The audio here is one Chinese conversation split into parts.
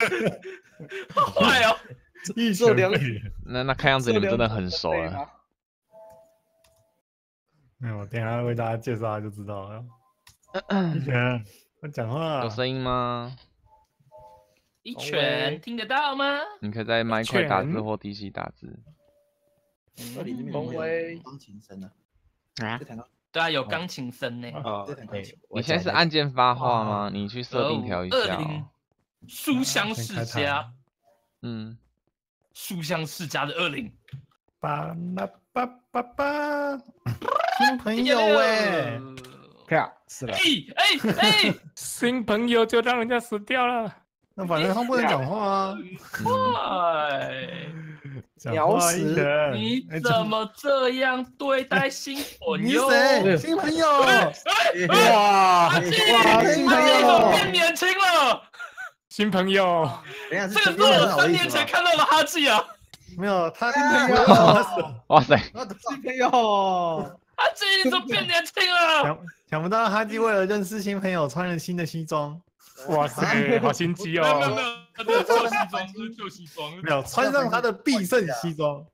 好坏哦！ 一拳被那看样子你们真的很熟了。 没有，等一下为大家介绍就知道了。一拳，我讲话有声音吗？ 一拳听得到吗？ 你可以在麦块打字或 DC 打字。 这里这边风威钢琴声呢？ 啊， 对啊，有钢琴声呢。 哦这弹钢琴。 你现在是按键发话吗？你去设定调一下 20书香世家，书香世家的20。 巴拉巴巴巴，新朋友哎， 啪死了。 哎， 新朋友就让人家死掉了。 那反正他不能讲话啊。 快！ 讲话一拳， 你怎么这样对待新朋你友？ 谁？新朋友？ 哇阿基， 新朋友变年轻了。 新朋友， 等一下， 这个是我3年前看到的哈基啊。 没有，他新朋友。 哇塞！ 新朋友， 哈基，你怎么变年轻了？ 想不到哈基为了认识新朋友，穿了新的西装。 哇塞，好心机没有， 哦！ 这是旧西装，这是旧西装。 没有，穿上他的必胜西装。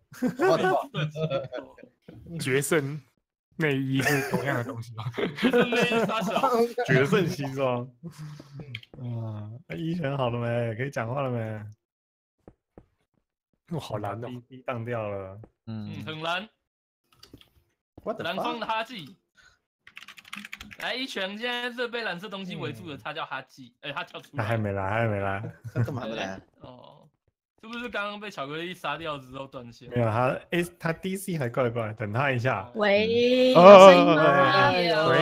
决胜内衣是同样的东西吗？ 内衣傻小。 决胜西装。一拳好了没？可以讲话了没？ 哇，好难哦！ 滴荡掉了。 很蓝。蓝方的哈基。来一拳，现在是被蓝色东西围住的，他叫哈基，他跳出来。 他还没来， 他干嘛没来？ 哦，是不是刚刚被巧克力杀掉之后断线？ 没有，他 DC 还过来，等他一下。 喂，有声音吗？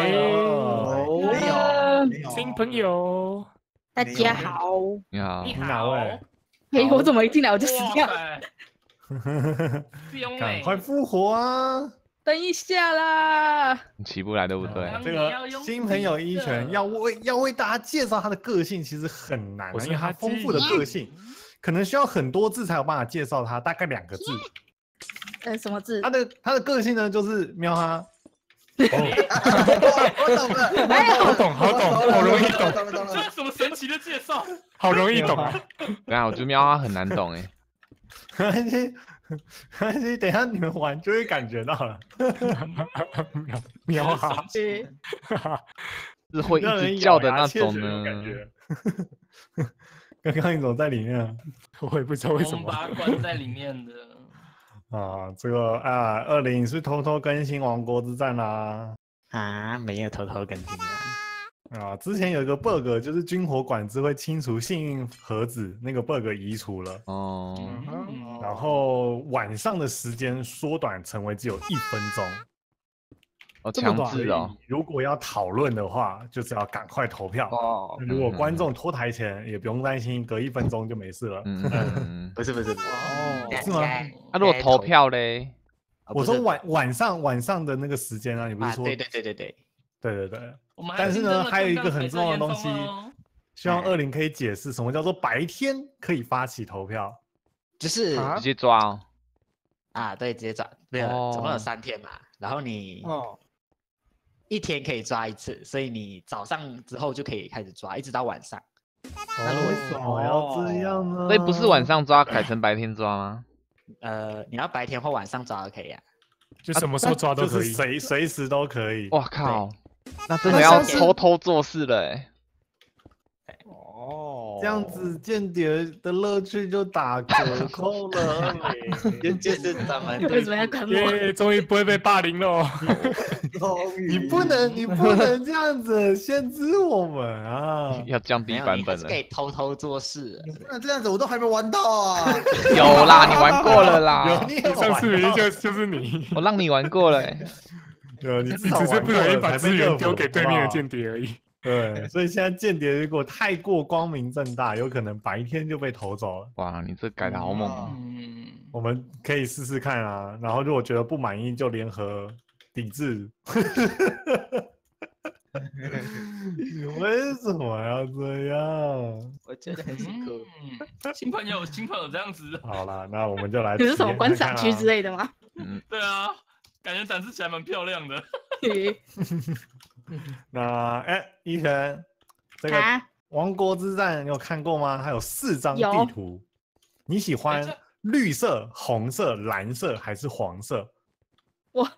没有， 新朋友， 大家好。 你好， 你哪位？ 哎，我怎么一进来我就死掉？ 赶快复活啊！ 等一下啦！ 你起不来对不对？ 这个新朋友一拳要为大家介绍他的个性，其实很难，因为他丰富的个性，可能需要很多字才有办法介绍他，大概2个字。 什么字？ 他的个性呢，就是喵哈。 我懂了， 好懂，好容易懂。 这是什么神奇的介绍？ 好容易懂啊！ 对啊，我觉得喵哈很难懂哎。 等一下你们玩就会感觉到了。 喵哈， 是会一直叫的那种呢。 刚刚一种在里面， 我也不知道为什么。 我们把它关在里面的。 这个20是偷偷更新《王国之战》啦。 没有偷偷更新啊。 之前有一个 bug， 就是军火管制会清除幸运盒子，那个 bug 移除了。然后晚上的时间缩短成为只有1分钟。 强制哦！ 如果要讨论的话，就是要赶快投票。如果观众拖台前，也不用担心，隔1分钟就没事了。 不是。 是吗？ 如果投票嘞？ 我说晚上的那个时间啊，你不是说？对。但是呢，还有一个很重要的东西，希望20可以解释什么叫做白天可以发起投票， 就是直接抓对，直接抓，没有，总共有3天嘛，然后你1天可以抓1次，所以你早上之后就可以开始抓，一直到晚上。 为什么要这样呢？ 所以不是晚上抓，改成白天抓吗？ 你要白天或晚上抓都可以啊， 就什么时候抓都可以， 就是随时都可以。 哇靠！那真的要偷偷做事了哎。 这样子间谍的乐趣就打折扣了。 就是咱们为什么要关我？ 终于不会被霸凌了。 你不能这样子限制我们啊！ 要降低版本了。 可以偷偷做事。 不能这样子，我都还没玩到啊！ 有啦，你玩过了啦。 你上次明明就是你， 我让你玩过了。 你只是不小心把资源丢给对面的间谍而已。 对，所以现在间谍如果太过光明正大，有可能白天就被偷走了。 哇，你这改的好猛啊！ 我们可以试试看啊，然后如果觉得不满意，就联合抵制。你为什么要这样？ 我觉得很辛苦。 新朋友这样子。 好啦，那我们就来。 你是什么观赏区之类的吗？ 对啊，感觉展示起来蛮漂亮的。 那一拳，这个王国之战你有看过吗？它有4张地图，你喜欢绿色、红色、蓝色还是黄色？ 我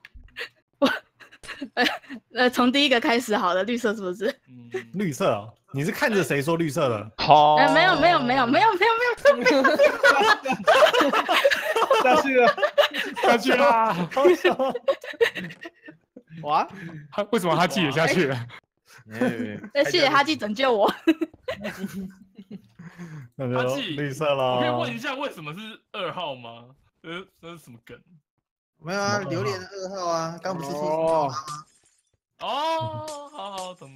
从第一个开始好了，绿色是不是？ 绿色哦，你是看着谁说绿色的？ 好， 没有， 下去了， 下去啦！好笑。 哇， 为什么哈基也下去了？ 谢谢哈基拯救我。 那就绿色了。 我可以问一下，为什么是2号吗？这是什么梗？ 没有啊，榴莲2号啊，刚不是说哦，好，懂。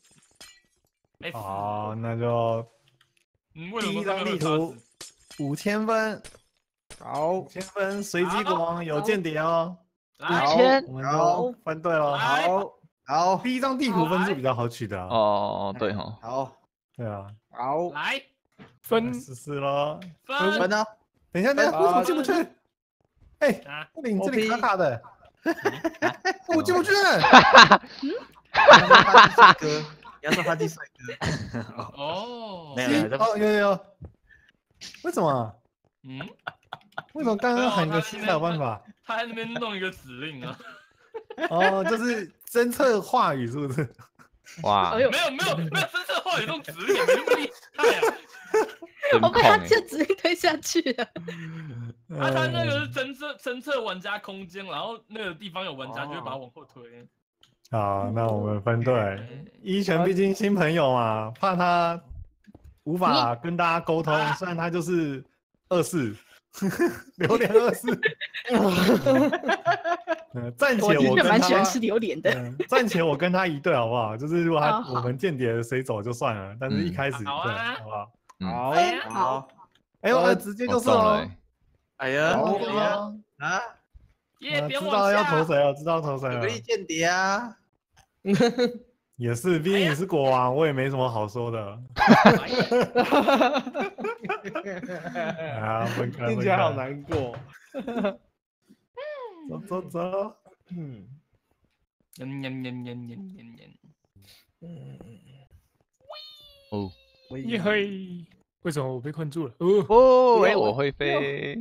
好，那就第一张地图5000分， 好 ，5000分，随机国王有间谍哦。 5000， 我们就分队了。 好， 第一张地图分数比较好取的。 哦，对哈。 好， 对啊。 好， 来分 14了。 分啊！ 等一下，为什么进不去？哎，你这里卡卡的，我进不去。 你要说哈基帅哥。 哦， 没有， 有。为什么？为什么刚刚喊个7才有办法？ 他在那边弄一个指令啊。 哦，就是侦测话语是不是？ 哇， 没有侦测话语弄指令，你那么厉害啊！ 我被他这指令推下去了。 他那个是侦测玩家空间，然后那个地方有玩家就会把它往后推。 好，那我们分队。一拳毕竟新朋友嘛，怕他无法跟大家沟通，虽然他就是24，榴莲24。暂且我蛮喜欢吃榴莲的。 暂且我跟他一队好不好？就是如果我们间谍谁走就算了，但是一开始对，好不好？ 好。 哎呦，直接就是哦。 哎呀，啊！ 知道要投谁了，知道投谁了。 有个间谍啊。 也是，毕竟你是国王，我也没什么好说的。啊，分开， 听起来好难过。 走。 哦， 耶嘿！为什么我被困住了？ 我会飞。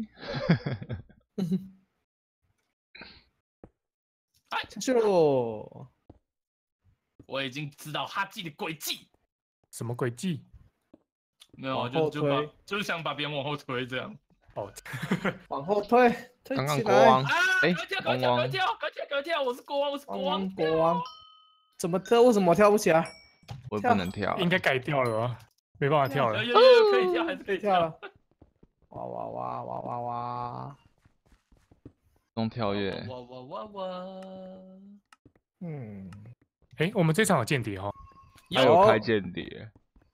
下去喽！ 我已经知道哈基的诡计。 什么诡计？ 没有，就是想把别人往后推这样。 哦， 往后推刚刚起来。 国王， 赶快跳！我是国王， 国王。怎么跳？为什么跳不起来？ 我不能跳， 应该改掉了吧？没办法跳了。 可以跳，还是可以跳了。哇！ 中跳跃。 哇！ 哎，我们这场有间谍哦。 有开间谍。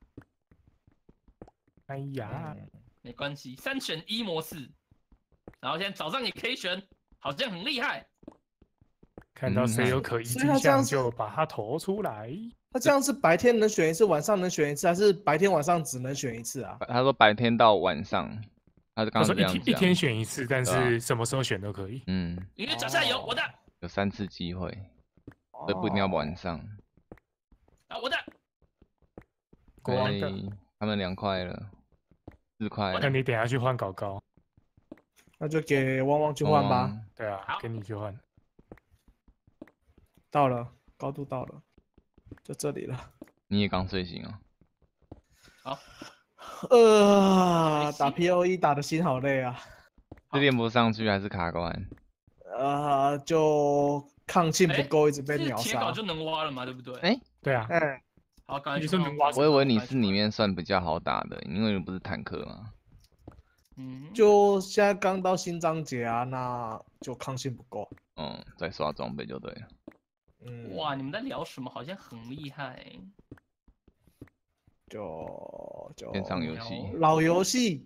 哎呀， 没关系，3选1模式。然后现在早上也可以选，好像很厉害。 看到谁有可疑迹象就把它投出来。 他这样是白天能选一次，晚上能选一次，还是白天晚上只能选一次啊？ 他说白天到晚上，他说一天选一次，但是什么时候选都可以。 因为脚下有我的， 有3次机会，所以不一定要晚上。 我的， 国王的， 他们2块了，4块了。 那你等下去换搞高， 那就给汪汪去换吧。 对啊，给你去换。 到了，高度到了。就这里了， 你也刚睡醒啊？ 好，打 POE 打的心好累啊！ 是练不上去还是卡关？ 就抗性不够，一直被秒杀。 铁镐就能挖了嘛，对不对？ 哎， 对啊。 好，刚才你说能挖， 我以为你是里面算比较好打的，因为你不是坦克嘛。 就现在刚到新章节啊，那就抗性不够。 再刷装备就对了。 哇，你们在聊什么？好像很厉害。 就线上游戏， 老游戏。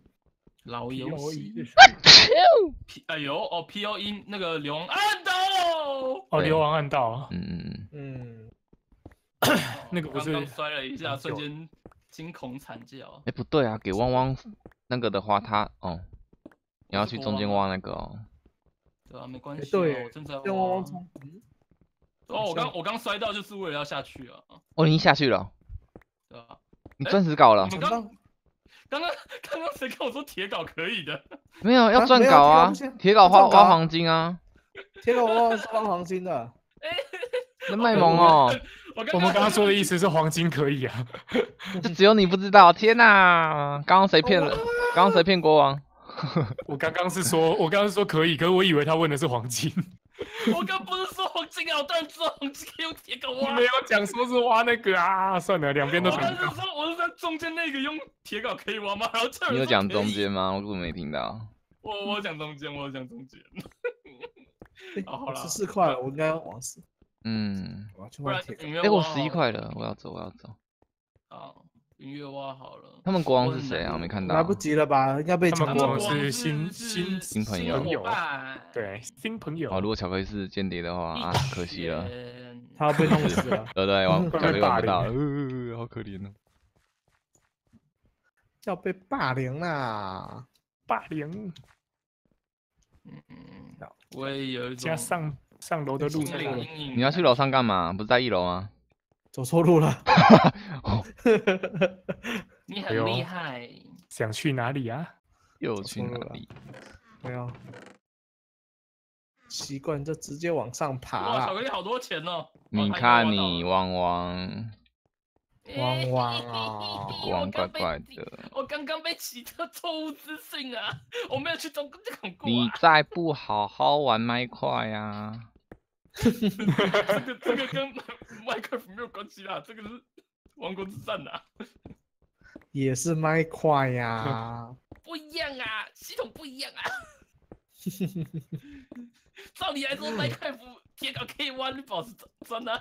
哎呦，POE 那个流亡暗道。 流亡暗道。那个不是刚摔了一下，瞬间惊恐惨叫。 不对啊，给汪汪那个的话，他你要去中间挖那个哦。 对啊，没关系。 对， 我正在汪汪冲。 我刚摔到就是为了要下去啊！ 你下去了？ 对啊。 你钻石镐了？ 刚刚谁跟我说铁镐可以的？ 没有，要钻镐啊！铁镐挖黄金啊！ 铁镐挖黄金的。 那卖萌哦！ 我们刚刚说的意思是黄金可以啊， 就只有你不知道。天哪！刚刚谁骗了？刚刚谁骗国王？ 我刚刚是说可以，可是我以为他问的是黄金。 我刚不是说黄金啊，我当然知道黄金可以用铁镐挖。 没有讲说是挖那个啊，算了，两边都。 我是在中间那个用铁镐可以挖吗？然后你有讲中间吗？我根本没听到。 我讲中间，我讲中间。好了 ，14块了，我应该往死。 我去换铁镐。 我11块了，我要走。 好，音乐挖好了。 他们国王是谁啊？没看到。 来不及了吧？应该被抢光了。 是新朋友。 对，新朋友。 哦，如果巧克力是间谍的话啊，可惜了。 他要被弄死了。 对，巧克力玩不到，好可怜哦。 要被霸凌啦！ 霸凌。 我也有一种加上楼的路上。 你要去楼上干嘛？不是在1楼吗？ 走错路了。 你很厉害。 想去哪里啊？ 又去哪里？ 没有。习惯就直接往上爬了。 哇，巧克力好多钱哦！ 你看你汪汪。 汪汪啊！ 汪怪怪的。 我刚刚被奇特错误资讯啊！我没有去中港过。 你再不好好玩麦块呀？ 这个跟麦克没有关系啦，这个是王国之战呐。 也是麦块呀。 不一样啊，系统不一样啊。照理来说，麦块夫铁镐可以挖绿宝石钻啊。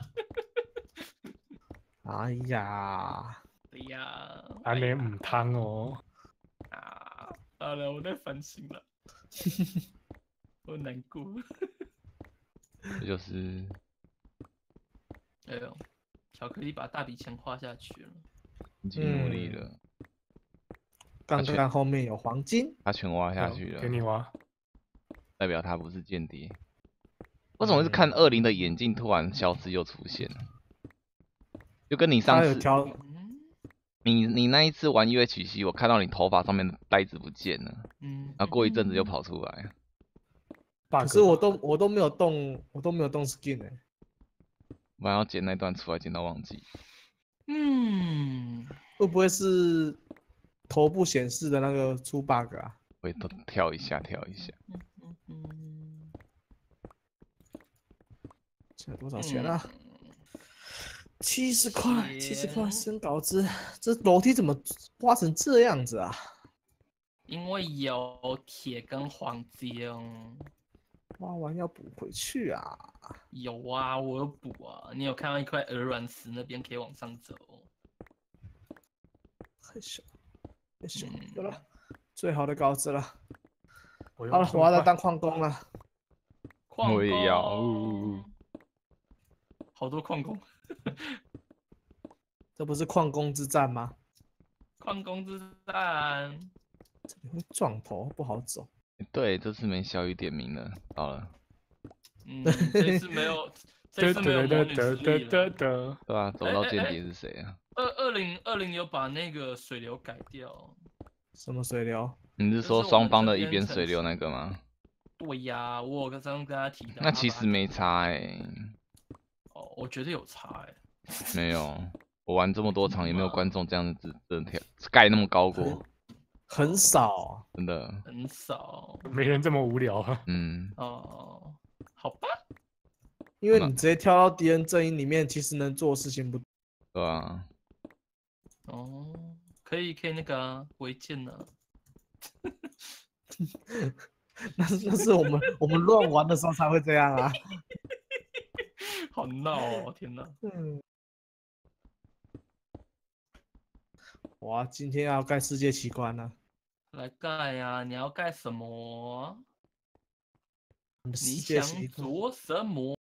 哎呀， 安尼唔通哦。 好了，我在反省了，我难过。 这就是， 哎呦，巧克力把大笔钱花下去了， 已经努力了。 刚刚后面有黄金， 他全挖下去了， 给你挖， 代表他不是间谍。为什么是看20的眼镜突然消失又出现了？就跟你上次，你那一次玩 UHC， 我看到你头发上面的带子不见了，然后过一阵子又跑出来。 可是我都没有动，skin 哎。 我要剪那段出来，剪到忘记。 会不会是头部显示的那个出 bug 啊？ 会都跳一下。 现在多少钱啊？70块，生稿子。这楼梯怎么挖成这样子啊？ 因为有铁跟黄金。 挖完要补回去啊。 有啊，我有补啊。你有看到一块鹅卵石那边可以往上走。 很小，有了，最好的稿子了。好了，我要来当矿工了。 我也要。 好多矿工。 这不是矿工之战吗？ 矿工之战。 这里会撞头，不好走。 对，这次没小雨点名了，到了。 这次没有。这次没有魔女实力了。 对啊，走到间谍是谁啊 ？2020有把那个水流改掉。 什么水流？ 你是说双方的一边水流那个吗？ 对呀，我刚刚跟他提到。 那其实没差哎。 哦，我觉得有差哎。 没有，我玩这么多场也没有观众这样子盖那么高过。 很少， 真的很少， 没人这么无聊啊。 哦，好吧， 因为你直接跳到敌人阵营里面，其实能做的事情不多。 对啊。 哦，可以那个违建呢。 那是我们乱玩的时候才会这样啊。 好闹哦，天哪！ 哇，今天要盖世界奇观了。 来盖呀！你要盖什么？ 你想做什么？